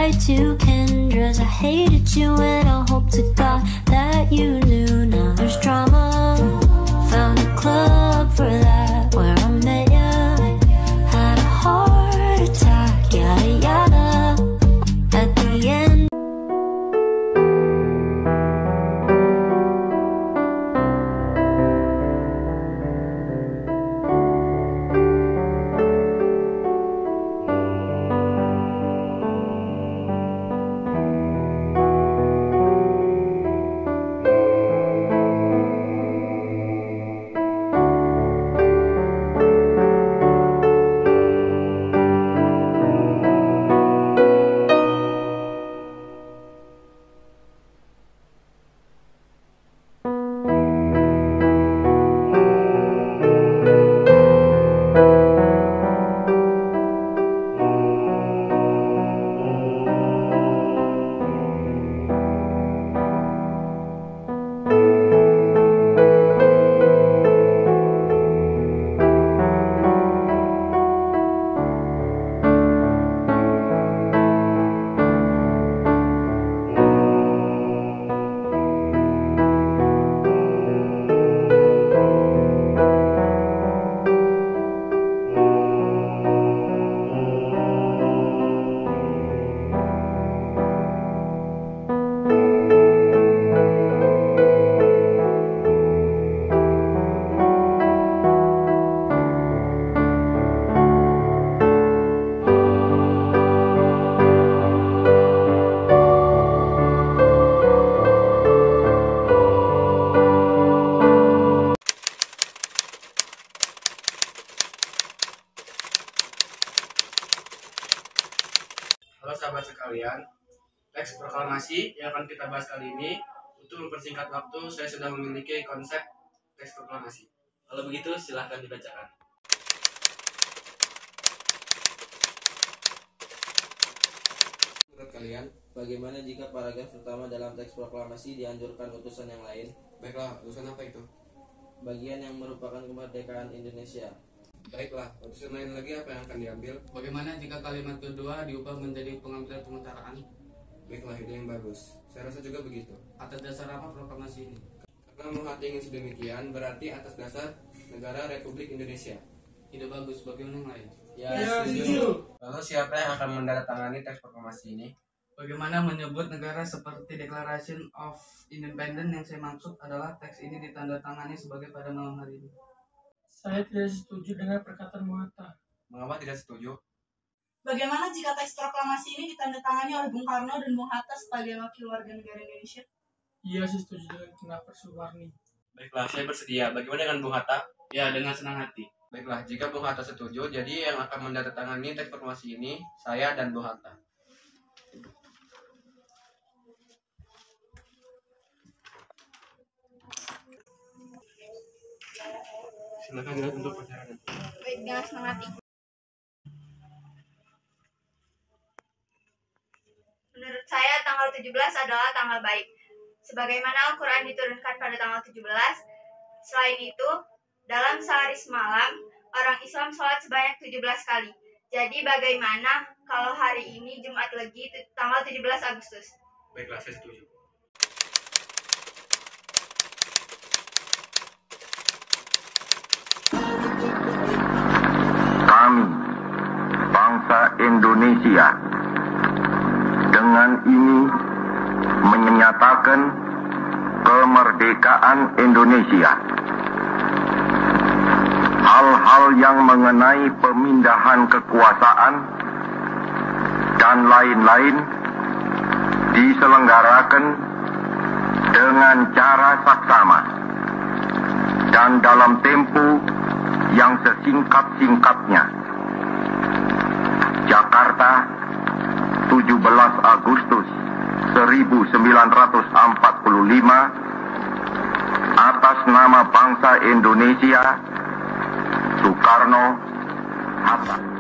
write to Kendra's, I hated you and I hope to God that you knew. Now there's drama, found a club for that where I met ya. Had a heart attack, yada yada. At the end Halo sahabat sekalian, teks proklamasi yang akan kita bahas kali ini. Untuk mempersingkat waktu, saya sudah memiliki konsep teks proklamasi. Kalau begitu, silahkan dibacakan. Menurut kalian, bagaimana jika paragraf pertama dalam teks proklamasi dianjurkan utusan yang lain? baiklah, urusan apa itu? Bagian yang merupakan kemerdekaan Indonesia. Baiklah, urusan lain lagi apa yang akan diambil? Bagaimana jika kalimat kedua diubah menjadi pengambilan pengutaraan? Baiklah, ide yang bagus. Saya rasa juga begitu. Atas dasar apa proklamasi ini? Karena Bung Hatta ingin sedemikian, berarti atas dasar negara Republik Indonesia. Ide bagus, bagaimana yang lain? Ya, setuju. Lalu siapa yang akan menandatangani teks proklamasi ini? Bagaimana menyebut negara seperti Declaration of Independence yang saya maksud adalah teks ini ditandatangani sebagai pada malam hari ini? Saya tidak setuju dengan perkataan Bung Hatta. Mengapa tidak setuju? Bagaimana jika teks proklamasi ini ditandatangani oleh Bung Karno dan Bung Hatta sebagai wakil warga negara Indonesia? Iya, saya setuju dengan pendapat Suwarni. Baiklah, saya bersedia. Bagaimana dengan Bung Hatta? Ya, dengan senang hati. Baiklah, jika Bung Hatta setuju, jadi yang akan menandatangani teks proklamasi ini, saya dan Bung Hatta. Silakan lihat untuk perjalanan. Baik, dengan senang hati. Menurut saya tanggal 17 adalah tanggal baik. Sebagaimana Al-Quran diturunkan pada tanggal 17, selain itu, dalam sehari semalam, orang Islam sholat sebanyak 17 kali. Jadi bagaimana kalau hari ini Jumat Legi tanggal 17 Agustus? Baiklah, saya setuju. Kami, bangsa Indonesia, dengan ini menyatakan kemerdekaan Indonesia. Hal-hal yang mengenai pemindahan kekuasaan dan lain-lain diselenggarakan dengan cara saksama dan dalam tempo yang sesingkat-singkatnya. Jakarta, 17 Agustus 1945, atas nama bangsa Indonesia, Soekarno, Hatta.